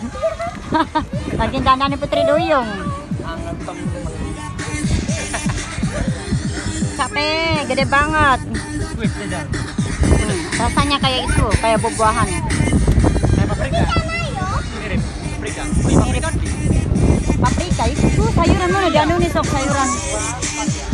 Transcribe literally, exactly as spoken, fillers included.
Lagi dandan Putri Duyung. Anget temen. Capek, gede banget. Wih, jajan. Hmm, rasanya kayak itu, kayak buah-buahan. Kayak paprika. Mirip paprika. Wih, paprika. Paprika itu sayuran mana di anu nih sok sayuran.